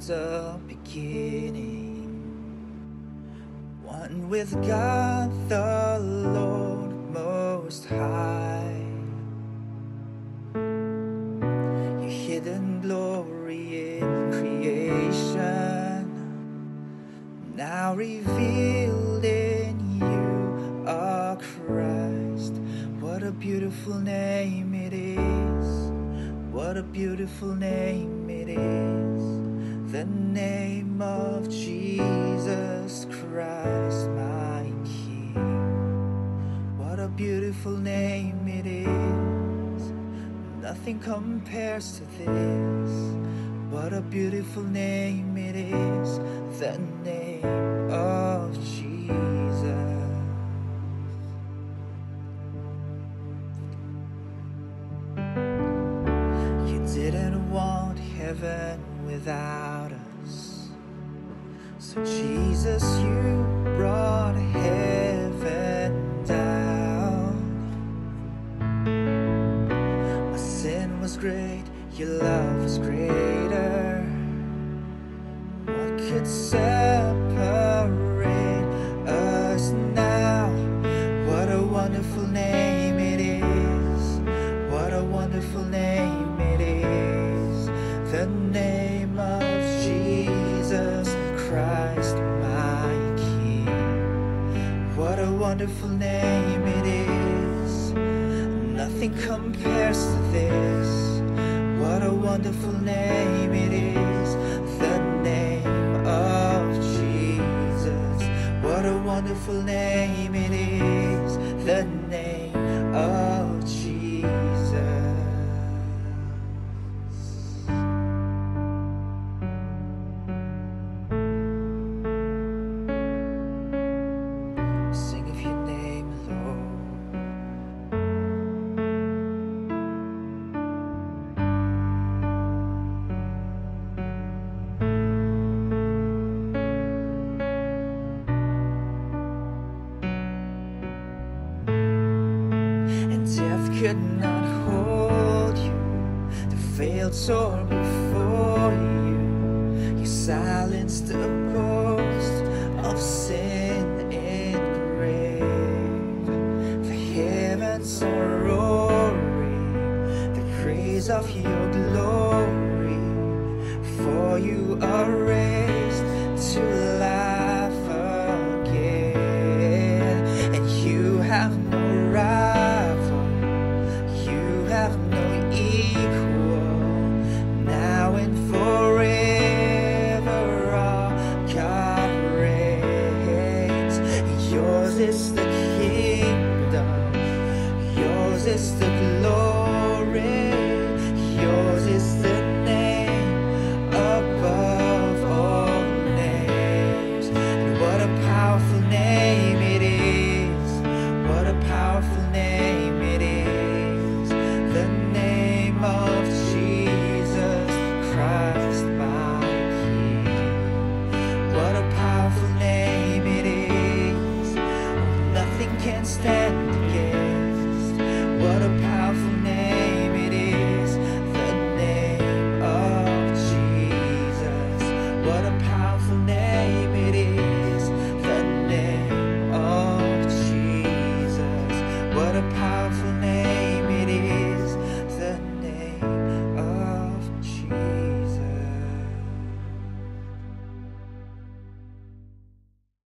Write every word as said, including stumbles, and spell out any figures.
the beginning, one with God the Lord Most High. Your hidden glory in creation, now revealed in you are Christ. What a beautiful name it is. What a beautiful name it is. The name of Jesus Christ, my King. What a beautiful name it is. Nothing compares to this. What a beautiful name it is. The name of Jesus. Didn't want heaven without us, so Jesus, you brought heaven down. My sin was great, your love was greater. What could separate us now? What a wonderful name it is. What a wonderful name it is. The name of Jesus Christ, my King. What a wonderful name it is. Nothing compares to this. What a wonderful name it is. The name of Jesus. What a wonderful name it is. The name of Jesus. Sing of your name, Lord. And death could not hold you. The veil tore before you. You silenced the ghost of sin in grave. The heavens are roaring the praise of your glory. For you are raised to life again, and you have no rival, you have no equal. Now and forever our God reigns. Yours is the kingdom, yours is the glory, yours is the name above all names. And what a powerful name it is. What a powerful name it is. The name of Jesus Christ, my King. What a powerful name it is. Nothing can stand